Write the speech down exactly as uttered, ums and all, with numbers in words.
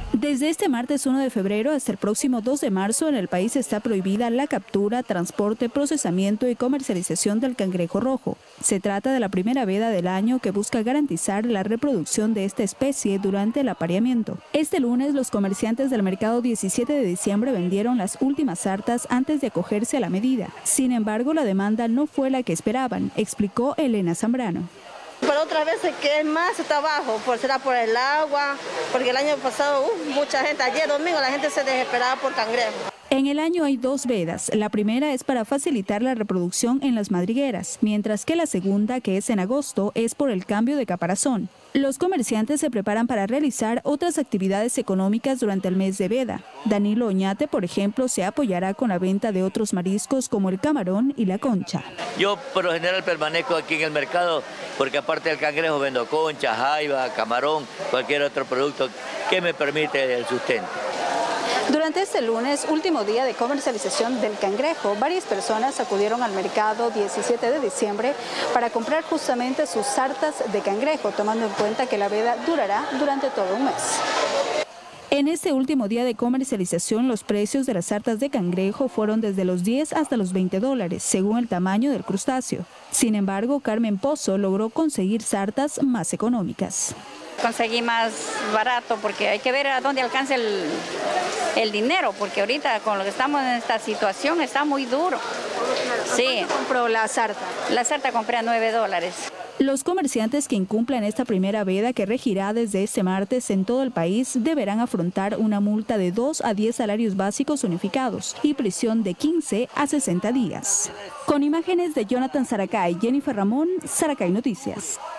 Desde este martes uno de febrero hasta el próximo dos de marzo en el país está prohibida la captura, transporte, procesamiento y comercialización del cangrejo rojo. Se trata de la primera veda del año que busca garantizar la reproducción de esta especie durante el apareamiento. Este lunes los comerciantes del mercado diecisiete de diciembre vendieron las últimas sartas antes de acogerse a la medida. Sin embargo, la demanda no fue la que esperaban, explicó Elena Zambrano. Pero otra vez que es más está bajo, por, será por el agua, porque el año pasado uh, mucha gente, ayer domingo la gente se desesperaba por cangrejo. En el año hay dos vedas. La primera es para facilitar la reproducción en las madrigueras, mientras que la segunda, que es en agosto, es por el cambio de caparazón. Los comerciantes se preparan para realizar otras actividades económicas durante el mes de veda. Danilo Oñate, por ejemplo, se apoyará con la venta de otros mariscos como el camarón y la concha. Yo por lo general permanezco aquí en el mercado porque aparte del cangrejo vendo concha, jaiba, camarón, cualquier otro producto que me permite el sustento. Durante este lunes, último día de comercialización del cangrejo, varias personas acudieron al mercado diecisiete de diciembre para comprar justamente sus sartas de cangrejo, tomando en cuenta que la veda durará durante todo un mes. En este último día de comercialización, los precios de las sartas de cangrejo fueron desde los diez hasta los veinte dólares, según el tamaño del crustáceo. Sin embargo, Carmen Pozo logró conseguir sartas más económicas. Conseguí más barato porque hay que ver a dónde alcanza el, el dinero, porque ahorita con lo que estamos en esta situación está muy duro. Sí. ¿Cuánto compró la sarta? La sarta compré a nueve dólares. Los comerciantes que incumplan esta primera veda, que regirá desde este martes en todo el país, deberán afrontar una multa de dos a diez salarios básicos unificados y prisión de quince a sesenta días. Con imágenes de Jonathan Saracay y Jennifer Ramón, Saracay Noticias.